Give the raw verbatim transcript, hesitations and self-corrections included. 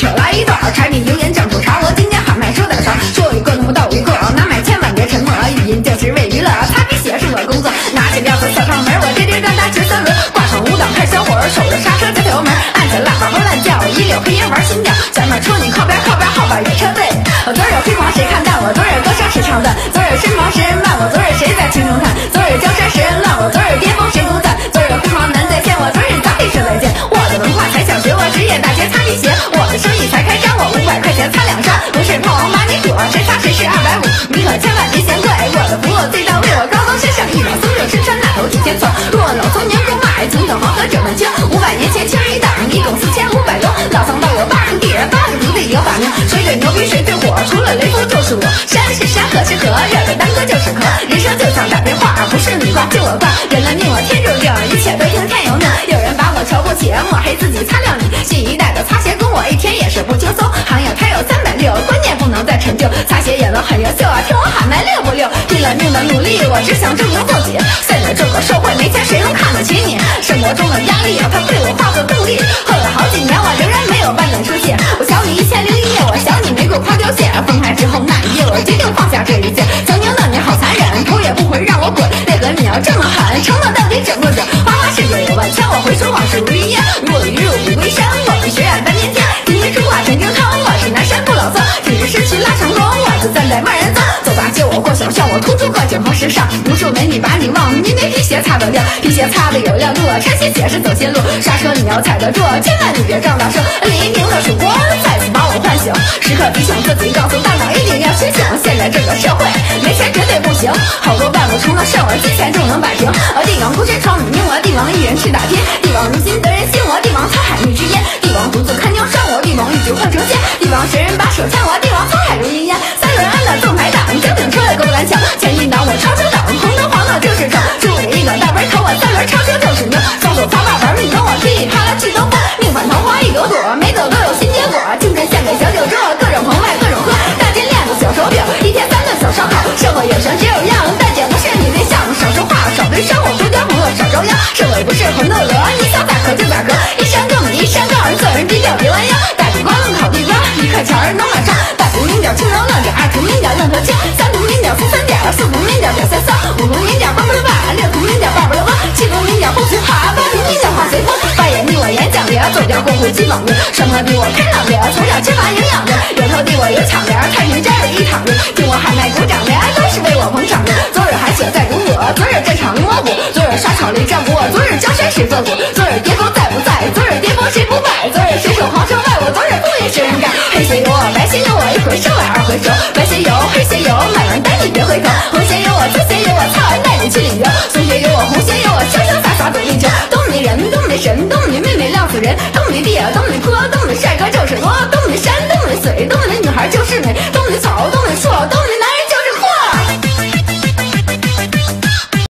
扯来一段，柴米油盐酱醋茶，我今天喊麦说点啥？说一个弄不到一个，拿麦千万别沉默，语音就是为娱乐，擦皮鞋是我工作，拿起吊子侧上门，我滴滴答答直三轮，挂上五档开小火，手着刹车加油门，按起喇叭和乱叫，一溜黑烟玩心跳，前面车你靠边靠边，后边有车队，我昨儿有辉煌谁看淡我，昨儿歌声谁唱的，昨儿身旁谁人伴我，昨儿谁在青中看，昨儿江山谁人乱我，昨儿巅峰谁独占，昨儿辉煌难再现我，昨儿早已说再见，我的文化才想学，我职业大街擦皮鞋，我的生意才开张，我五百块钱擦两双，不是炮王把你躲，谁擦谁是二百五，你可千万别嫌贵，我的服务最到位，我高高身上一两松肉深山那头体天错，若老从年不卖，从等黄河这么清，五百年前清一档，一共四千五百多，老唐道有八个地人，八个徒弟有把名，谁最牛逼谁最火，除了雷锋就是我，山是山河是河，热的当歌就是河，人生就像打电话，不是你挂就我挂，人了命我天注定，一切都听天由命，有人把我瞧不起，抹黑自己擦亮你，新一代的擦鞋工我一天也是不轻松，行业它有三百六，关键不能再陈旧，擦鞋也能很优秀啊，听我喊麦六不六，拼了命的努力，我只想证明自己，现在这个社会没钱谁能看得起你，生活中的压力它被我化作动力，喝了好几年我仍然没有半点出息，我想你一千零一夜，我想你没够夸条线，分开之后那一夜我决定放下这一切，曾经的你好残忍，头也不回让我滚，那个你要这么狠，承诺到底准不准，花花世界有万千，我回首往事如云烟，如一日不归山，我们学院半年天，今天出话神经汤，我是南山不老僧，挺直身躯拉长光，我自站在万人增，走吧接我过小巷，我突出个性和时尚，无数美女把你忘，你没皮鞋擦得亮，皮鞋擦得有亮度，穿鞋鞋是走线路，刹车你要踩得住，千万你别撞大声，黎明的曙光再次把我唤醒，时刻提醒自己，告诉大脑一定要清醒，现在这个社会没钱绝对不行，好多办不成的事儿金钱就能摆平，而帝王孤身闯女命，我帝王一人去打拼，帝王如今得人心，我帝王沧海蜜之烟，帝王独自看江山，我帝王一举换成仙，帝王神人把手牵，我帝王沧海如云烟，三轮安的纵排档，整顶车的勾栏墙，前一档我超车档，红灯黄灯就是闯，输给一个大白头，我三轮超车就是牛，双手擦把玩命等我噼里啪啦气都爆，命犯桃花一朵朵，每走都有新结果，精神献给小酒桌，各种澎湃各种喝，大金链子小手表，一天三顿小烧烤，社会有神只有样，但姐不是你对象，少说话少对生活，多交朋友少招妖，社会不是魂斗罗，你想咋磕就咋磕，一山更比一山高，做人低调别弯腰，大地瓜愣烤地瓜，一块钱儿能马上，大图明点轻柔愣点，二图明点愣头青，三图明点负三点，四图明点点三三，五图明点八八八，六图明点八八八，七图明点风随哈，八图明点话随风，八眼地我演讲的，左脚过户基本的，什么地我开朗的，从小缺乏营养的，有头地我有抢的，太平间里一躺着，听我喊麦鼓掌的，都是为我捧场的，昨日还写在如我，昨日战场灵我鼓，昨日沙场里战鼓，昨日江山谁做主，昨日巅峰在不在，昨日巅峰谁不败，昨日谁守皇城外，我昨日不与谁人干，黑鞋有我，白鞋有我，一回生来二回熟，白鞋有，黑鞋有，买完单你别回头，红鞋有我，粗鞋有我，操完带你去旅游，松鞋有我，红鞋有我，潇潇洒洒走地球，东你人，东你神，东你妹妹亮死人，东你地，东你坡，东你帅哥就是多，东你山，东你水，东你女孩就是美，东你草，东你树，东